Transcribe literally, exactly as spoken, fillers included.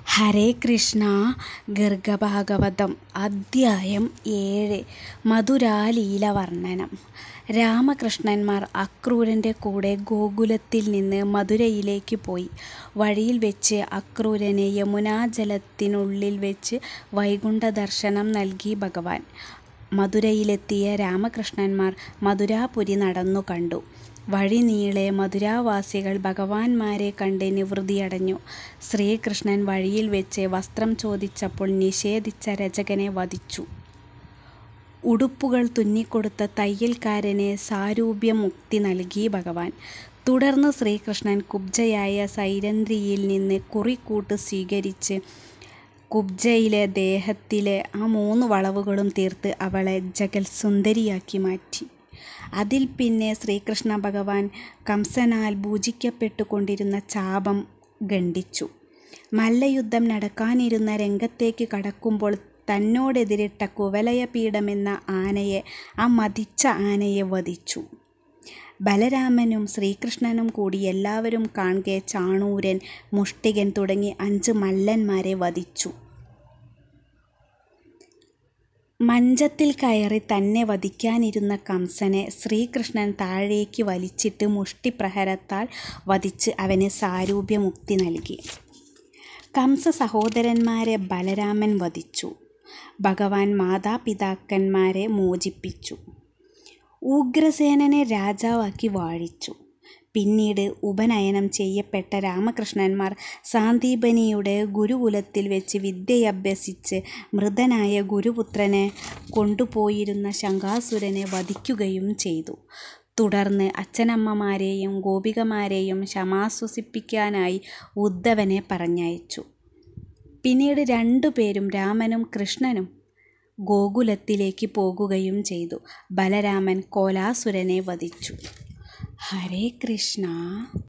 ഹരേ കൃഷ്ണ. ഗർഗഭാഗവതം അദ്ധ്യായം ഏഴ്. മധുരാലീല വർണ്ണനം. രാമകൃഷ്ണന്മാർ അക്രൂരൻ്റെ കൂടെ ഗോകുലത്തിൽ നിന്ന് മധുരയിലേക്ക് പോയി. വഴിയിൽ വെച്ച് അക്രൂരന് യമുനാജലത്തിനുള്ളിൽ വെച്ച് വൈകുണ്ഠ ദർശനം നൽകി ഭഗവാൻ. മധുരയിലെത്തിയ രാമകൃഷ്ണന്മാർ മധുരാപുരി നടന്നു കണ്ടു. വഴിനീളെ മധുരാവാസികൾ ഭഗവാന്മാരെ കണ്ട് നിവൃത്തിയടഞ്ഞു. ശ്രീകൃഷ്ണൻ വഴിയിൽ വെച്ച് വസ്ത്രം ചോദിച്ചപ്പോൾ നിഷേധിച്ച രചകനെ വധിച്ചു. ഉടുപ്പുകൾ തുന്നിക്കൊടുത്ത തയ്യൽക്കാരന് സാരൂപ്യമുക്തി നൽകി ഭഗവാൻ. തുടർന്ന് ശ്രീകൃഷ്ണൻ കുബ്ജയായ സൈരന്ധ്രിയിൽ നിന്ന് കുറിക്കൂട്ട് സ്വീകരിച്ച് കുബ്ജയിലെ ദേഹത്തിലെ ആ മൂന്ന് വളവുകളും തീർത്ത് അവളെ ജഗൽസുന്ദരിയാക്കി മാറ്റി. അതിൽ പിന്നെ ശ്രീകൃഷ്ണ ഭഗവാൻ കംസനാൽ പൂജിക്കപ്പെട്ടുകൊണ്ടിരുന്ന ചാപം ഖണ്ഡിച്ചു. മല്ലയുദ്ധം നടക്കാനിരുന്ന രംഗത്തേക്ക് കടക്കുമ്പോൾ തന്നോടെതിരിട്ട കുവലയപീഠമെന്ന ആനയെ, ആ മതിച്ച ആനയെ വധിച്ചു. ബലരാമനും ശ്രീകൃഷ്ണനും കൂടി എല്ലാവരും കാൺകെ ചാണൂരൻ, മുഷ്ടികൻ തുടങ്ങി അഞ്ച് മല്ലന്മാരെ വധിച്ചു. മഞ്ചത്തിൽ കയറി തന്നെ വധിക്കാനിരുന്ന കംസനെ ശ്രീകൃഷ്ണൻ താഴേക്ക് വലിച്ചിട്ട് മുഷ്ടിപ്രഹരത്താൽ വധിച്ച് അവന് സാരൂപ്യമുക്തി നൽകി. കംസ സഹോദരന്മാരെ ബലരാമൻ വധിച്ചു. ഭഗവാൻ മാതാപിതാക്കന്മാരെ മോചിപ്പിച്ചു. ഉഗ്രസേനനെ രാജാവാക്കി വാഴിച്ചു. പിന്നീട് ഉപനയനം ചെയ്യപ്പെട്ട രാമകൃഷ്ണന്മാർ സാന്ദീപനിയുടെ ഗുരുകുലത്തിൽ വെച്ച് വിദ്യയഭ്യസിച്ച് മൃതനായ ഗുരുപുത്രനെ കൊണ്ടുപോയിരുന്ന ശംഖാസുരനെ വധിക്കുകയും ചെയ്തു. തുടർന്ന് അച്ഛനമ്മമാരെയും ഗോപികമാരെയും ക്ഷമാശ്വസിപ്പിക്കാനായി ഉദ്ധവനെ പറഞ്ഞയച്ചു. പിന്നീട് രണ്ടുപേരും രാമനും കൃഷ്ണനും ഗോകുലത്തിലേക്ക് പോകുകയും ചെയ്തു. ബലരാമൻ കോലാസുരനെ വധിച്ചു. ഹരേ കൃഷ്ണ.